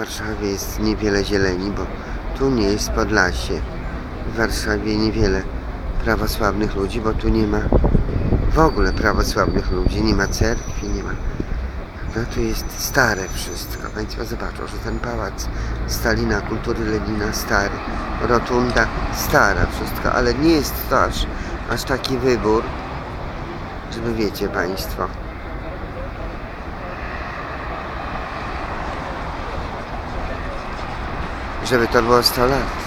Warszawie jest niewiele zieleni, bo tu nie jest Podlasie. W Warszawie niewiele prawosławnych ludzi, bo tu nie ma w ogóle prawosławnych ludzi, nie ma cerkwi, nie ma. No tu jest stare wszystko. Państwo zobaczą, że ten pałac Stalina, kultury Lenina stary, rotunda stara, wszystko, ale nie jest to aż taki wybór, żeby wiecie Państwo. Żeby to było 100 lat.